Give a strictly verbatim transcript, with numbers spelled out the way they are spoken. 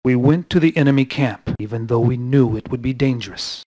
We went to the enemy camp, even though we knew it would be dangerous.